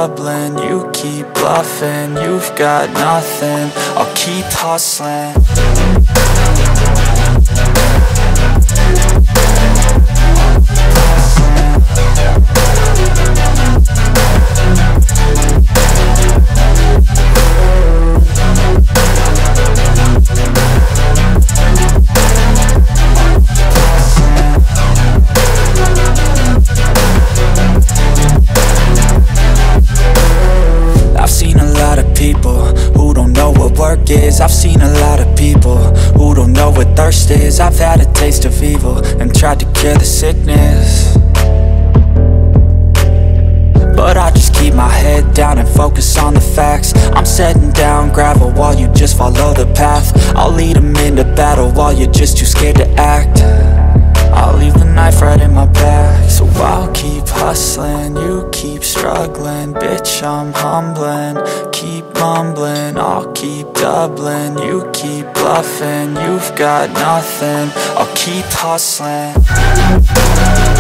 doubling, you keep bluffing. You've got nothing, I'll keep hustling. I've seen a lot of people who don't know what work is. I've seen a lot of people who don't know what thirst is. I've had a taste of evil and tried to cure the sickness, but I just keep my head down and focus on the facts. I'm setting down gravel while you just follow the path. I'll lead them into battle while you're just too scared to act. I'll leave the knife right in my back. So I'll keep hustling, you keep struggling. Bitch, I'm humbling, keep mumbling. I'll keep doubling, you keep bluffing. You've got nothing, I'll keep hustling.